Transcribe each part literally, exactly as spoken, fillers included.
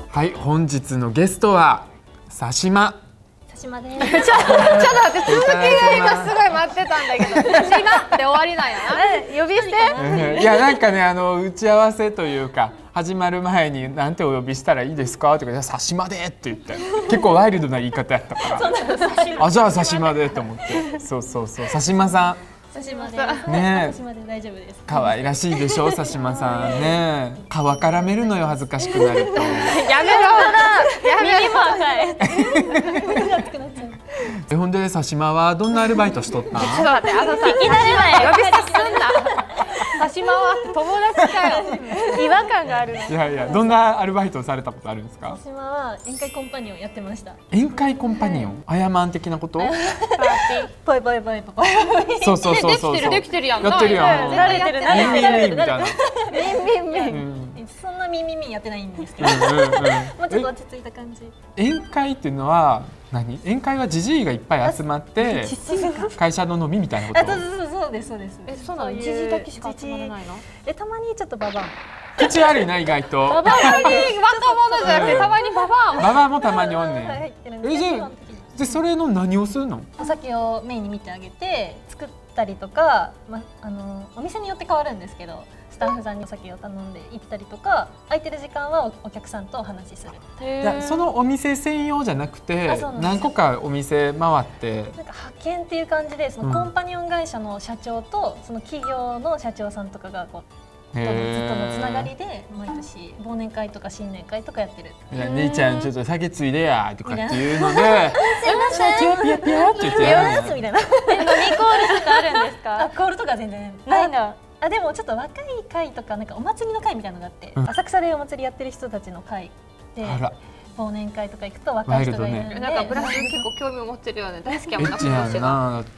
はい、本日のゲストは佐島。 佐島です。 ちょっと待って、続きが今すごい待ってたんだけど、佐島で終わりなんやな。呼び捨て？ いや、なんかね、あの打ち合わせというか始まる前になんてお呼びしたらいいですかとか、佐島でって言って、結構ワイルドな言い方やったから、あ、じゃあ佐島でと思って、そうそうそう、佐島さん。 佐島です。 ね、 佐島で大丈夫です。 可愛らしいでしょ、佐島さんね。皮からめるのよ、恥ずかしくなると。 やめろ。やめろ。 え、ほんで佐島はどんなアルバイトしとったん？ ちょっと待って、あのさ、いきなり前呼び捨てすんな。佐島は友達かよ。違和感があるの。 いやいや、どんなアルバイトをされたことあるんですか？ 佐島は宴会コンパニオンやってました。 宴会コンパニオン、アヤマン的なこと？ ぽいぽいぽいぽい。 そうそうそうそう。 できてるできてるやん。 やってるやん。 慣れてるミンミンミンみたいな。 ミンミンミン。そんなミンミンミンやってないんですけど。もうちょっと落ち着いた感じ。 宴会っていうのは何？宴会はジジイがいっぱい集まって会社の飲みみたいなこと？ あ、そうそうそうですそうです。 え、そうなの？ジジイだけしか集まらないの？ え、たまにちょっとババア。 口悪いな意外と。 ババアに若者じゃなくてたまにババアも。 ババアもたまにおんねん。 入ってるんえ、じゃあでそれの何をするの？ お酒をメインに見てあげて作ったりとか、まあのお店によって変わるんですけど、スタッフさんにお酒を頼んで行ったりとか、空いてる時間はお客さんとお話しする。 いや、そのお店専用じゃなくて何個かお店回って、 なんか派遣っていう感じで、そのコンパニオン会社の社長とその企業の社長さんとかがこうずっとのつながりで毎年忘年会とか新年会とかやってる。 いや、姉ちゃんちょっと酒ついでやとかっていうので、ピヤピヤピヤって言ってやるんや。 みたいな。 飲みコールとかあるんですか？ あ、コールとか全然ないの。 あ、でもちょっと若い会とかなんかお祭りの会みたいなのがあって、うん、浅草でお祭りやってる人たちの会で忘年会とか行くと若い人がいるんで、 ね、なんかブラス結構興味を持ってるよね。大好きやもんな。 エッチやんな、だって。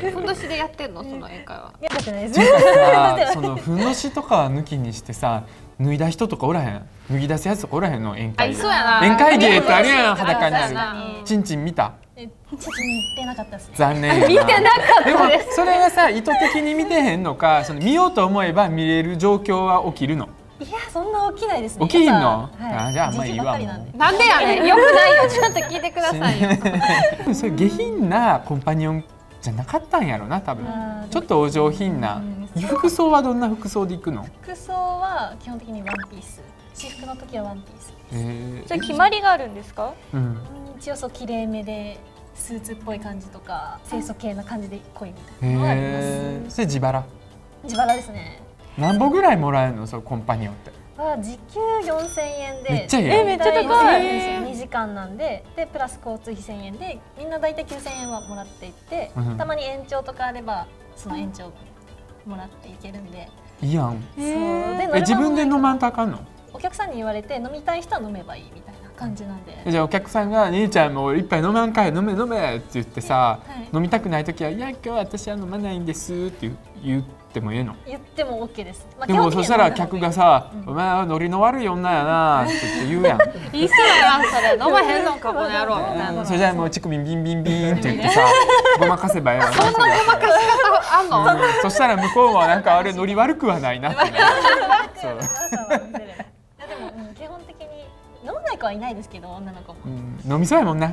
ふんどしでやってんのその宴会は？ やってないです。 そのふんどしとか抜きにしてさ、脱いだ人とかおらへん？脱ぎ出すやつとかおらへんの宴会で？ そうやな。 宴会芸ってあるやん、裸になる。ちんちん見た？ ちょっと見てなかったですね。 残念。 見てなかったです。 それがさ、意図的に見てへんのか、その見ようと思えば見れる状況は起きるの？ いや、そんな起きないですね。 起きんの？ はい、 あ、じゃああんまりいいわ。 なんでやねん。よくないよ。ちゃんと聞いてくださいよ。 それ下品なコンパニオンじゃなかったんやろな、多分。ちょっとお上品な。服装はどんな服装で行くの？ 服装は基本的にワンピース。私服の時はワンピース。 えー、じゃあ決まりがあるんですか？ うん。 一応そう綺麗めでスーツっぽい感じとか清楚系な感じで濃いみたいなのがあります。 それ自腹？ 自腹ですね。 何本ぐらいもらえるの、そのコンパニオンって？ は時給よんせんえんで。 めっちゃいい。 え、めっちゃ高い。 にじかんなんで、でプラス交通費せんえんで、みんなだいたいきゅうせんえんはもらっていって、うん、たまに延長とかあればその延長もらっていけるんで。 いいやん。 そうでえ、自分で飲まんとあかんの？ お客さんに言われて飲みたい人は飲めばいいみたいな感じなんで。 じゃあお客さんが「兄ちゃんもう一杯飲まんかい、飲め飲め」って言ってさ、はい、飲みたくない時は「いや今日私は飲まないんです」って言ってもええの？言っても OK です。 まあ、でもそしたら客がさ「うん、お前はノリの悪い女やな」って言って言うやん。 いい人やなそれ。飲まへんのかこの野郎みたいな。 それじゃあもう乳首ビンビンビンって言ってさごまかせばええわな。 そんなごまかし方あんの？ そしたら向こうもなんかあれノリ悪くはないなってね。そう。 でも、うん、基本的に飲まない子はいないですけど、女の子も、 うん、飲みそうやもんな。飲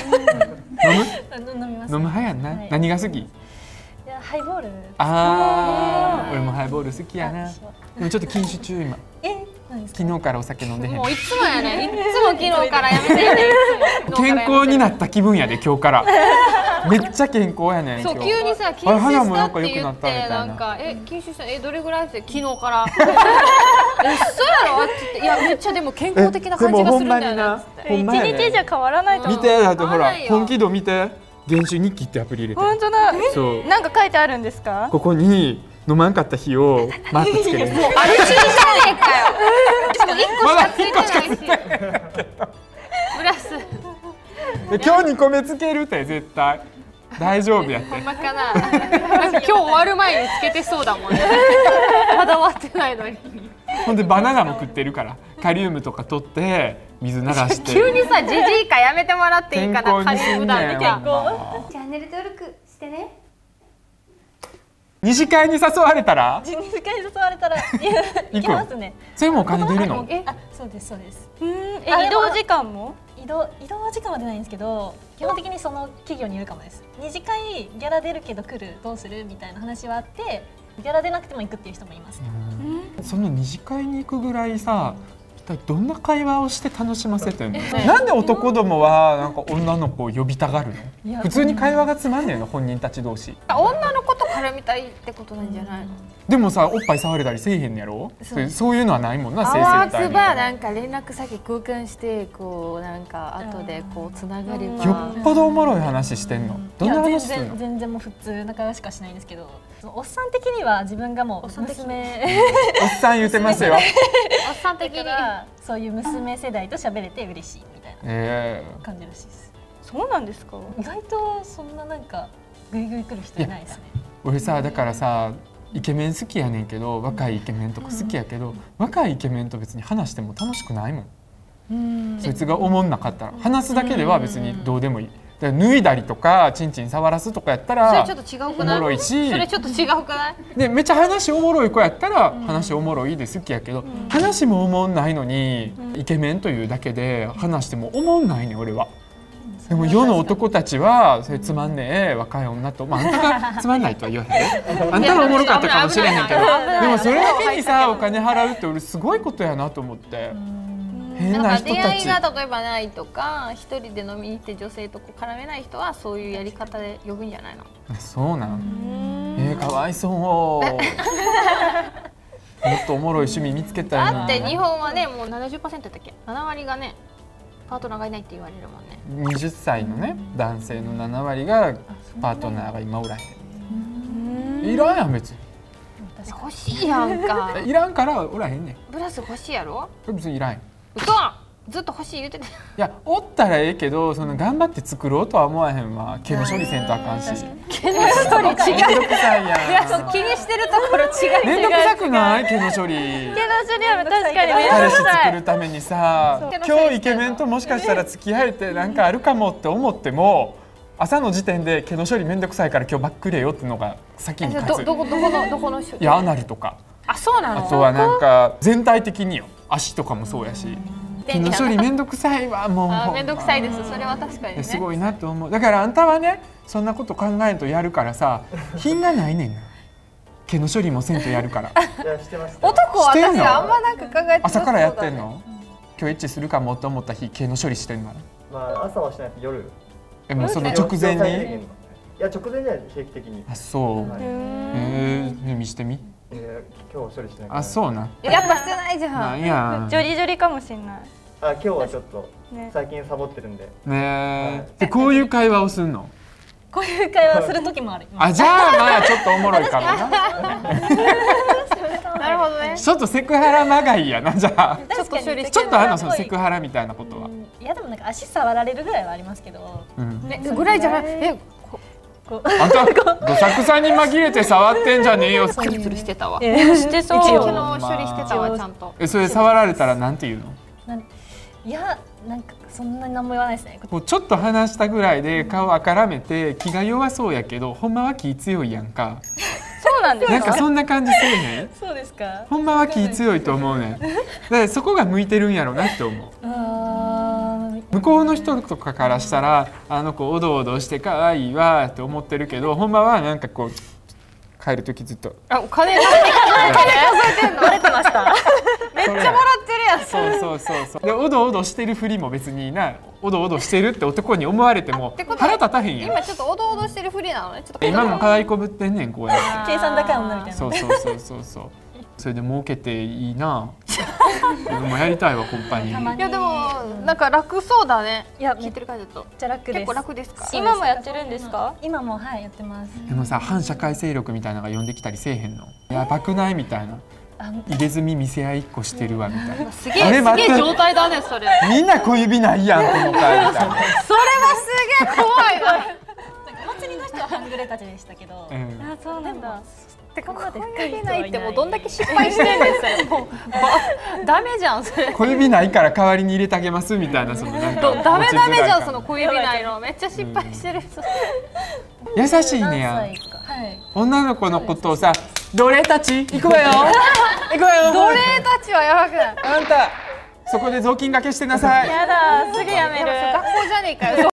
む？ 飲みます。 飲む派やんな。はい、何が好き？いや、ハイボール。 ああ、俺もハイボール好きやな。でもちょっと禁酒中今。 え、 昨日からお酒飲んでへん。 もういつもやね。いつも昨日からやめてやね。 健康になった気分やで今日から。めっちゃ健康やねん。 そう、急にさ、禁酒したって言って、なんか、え、禁酒した、え、どれぐらいって、昨日から。え、そうやろって言って、いや、めっちゃでも健康的な感じがするんだよな。 一日じゃ変わらないと思う。 見て、だってほら、本気度見て、原酒日記ってアプリ入れて。 本当だ。 そう。 なんか書いてあるんですか？ ここに飲まんかった日をマークつける。 もうあれちぎじゃねえかよ。しかも一個しかついてないし。ブラス。 今日にこめつけるって絶対。大丈夫やって。 ほんまかな。今日終わる前につけてそうだもんね。まだ終わってないのに。 ほんでバナナも食ってるから、カリウムとか取って水流して。 急にさ、ジジイかやめてもらっていいかな。カリウムだって。 健康。 チャンネル登録してね。 二次会に誘われたら？ 二次会に誘われたら行きますね。 それもお金出るの？ あ、そそうですそうです。 うん、え移動時間も？ 移動移動時間は出ないんですけど、基本的にその企業にいるかもです。二次会ギャラ出るけど来る、どうするみたいな話はあって、ギャラ出なくても行くっていう人もいますね。 その二次会に行くぐらいさ、一体どんな会話をして楽しませてんの？なんで男どもはなんか女の子を呼びたがるの？普通に会話がつまんねえの、本人たち同士。 女の子と絡みたいってことなんじゃないの？ でもさ、おっぱい触れたりせえへんやろ？そうそういうのはないもんな、性接待。 待あわくばなんか連絡先交換してこうなんか後でこうつながりば。 よっぽどおもろい話してんの？どんな話してんの？ 全然全然もう普通な会話しかしないんですけど、そのおっさん的には自分がもう娘おっさん言ってますよ。 おっさん的にそういう娘世代と喋れて嬉しいみたいな感じらしいです。 そうなんですか？ 意外とそんななんかグイグイ来る人いないですね。 俺さ、だからさ、イケメン好きやねんけど、若いイケメンとか好きやけど、うん、若いイケメンと別に話しても楽しくないもん。うん、そいつが思んなかったら話すだけでは別にどうでもいい。だから脱いだりとかチンチン触らすとかやったらそれちょっと違うくない？ おもろいし、 それちょっと違うくない？ でめっちゃ話おもろい子やったら話おもろいで好きやけど、うん、話もおもんないのに、うん、イケメンというだけで話してもおもんないね俺は。でも世の男たちはそれつまんねえ若い女と、まあ、あんたがつまんないとは言わへんあんたがおもろかったかもしれへんけど、でもそれだけにさお金払うって俺すごいことやなと思って。変な人たち。 出会いが例えばないとか、一人で飲みに行って女性とこう絡めない人はそういうやり方で呼ぶんじゃないの？ そうなん。えー、かわいそう。もっとおもろい趣味見つけたいな。 だって日本はねもう ななじゅっパーセント だっけ？なな割がねパートナーがいないって言われるもんね。 はたちのね男性のなな割がパートナーが今おらへん。いらんやん別に。 欲しいやんか。 いらんからおらへんねん。 ブラス欲しいやろ？ 別にいらん。 嘘。ずっと欲しい言うてて。いやおったらええけど、その頑張って作ろうとは思わへんわ。毛の処理せんとあかんし。 毛の処理違う。 めんどくさいやん。 いやそう気にしてるところ違う。 めんどくさくない毛の処理。 毛の処理は確かにめんどくさい。 彼氏作るためにさ、今日イケメンともしかしたら付き合えてなんかあるかもって思っても。朝の時点で毛の処理めんどくさいから今日バックれよってのが先に勝つ。 どこどこのどこの処理？ いやアナルとか。 あそうなの？ あとはなんか全体的によ。足とかもそうやし。毛の処理めんどくさいわもう。 あめんどくさいです。それは確かにね。 すごいなと思う。だからあんたはねそんなこと考えんとやるからさ品がないねんな。毛の処理もせんとやるから。 男は私あんまなんか考えてない。 朝からやってんの？今日エッチするかもと思った日毛の処理してんの？ まあ朝はしないと夜。 えもうその直前に？ いや直前には定期的に。 あそう。ええ見してみ。 え今日処理してない。 あそうな。 やっぱしてないじゃん。 なんや。 ジョリジョリかもしれない。 あ今日はちょっと最近サボってるんで。 ねえ。でこういう会話をするの？ こういう会話する時もある。 あじゃあまあちょっとおもろいかもな。 なるほどね。 ちょっとセクハラまがいやなじゃあ。 ちょっと処理ちょっとあるのそのセクハラみたいなことは。 いやでもなんか足触られるぐらいはありますけど。 ねぐらいじゃない。えあんたどさくさに紛れて触ってんじゃねえよ。 ツルツルしてたわ。 してそう。 昨日処理してたわちゃんと。 えそれ触られたらなんて言うの？ いやなんかそんなに何も言わないですね。 こうちょっと話したぐらいで顔あからめて気が弱そうやけどほんまは気強いやんか。 そうなんですか。 なんかそんな感じせえへん？ そうですか。 ほんまは気強いと思うねん。だからそこが向いてるんやろうなって思う。向こうの人とかからしたらあの子おどおどして可愛いわって思ってるけどほんまはなんかこう帰る時ずっとあお金お金数えてんの？ バレてました。 めっちゃもらってるやん。 そうそうそうそう。でおどおどしてるふりも別になおどおどしてるって男に思われても腹立たへんやん。 今ちょっとおどおどしてるふりなのね。ちょっと今も可愛いこぶってんねんこうやって。 計算高い女みたいな。 そうそうそうそうそう。それで儲けていいな。俺もやりたいわコンパニー。 いやでもなんか楽そうだね。 いや聞いてる感じだと。 じゃ楽です。 結構楽ですか？ 今もやってるんですか？ 今もはいやってます。 でもさ反社会勢力みたいなのが呼んできたりせえへんの？やばくないみたいな。入れ墨見せ合いっこしてるわみたいな。 すげえすげえ状態だねそれ。 みんな小指ないやんこの会みたいな。それはすげえ怖いわ。 お祭りの人は半グレたちでしたけど。 あそうなんだ。 てか小指ないってもうどんだけ失敗してるんですよ。もうダメじゃんそれ。 小指ないから代わりに入れてあげますみたいなそのなんか。 ダメダメじゃんその小指ないのめっちゃ失敗してる。 優しいねや。女の子のことをさ奴隷たち行くわよ。行くわよ。 奴隷たちはやばくない？ あんたそこで雑巾がけしてなさい。 やだ、すぐやめる。 学校じゃねえかよ。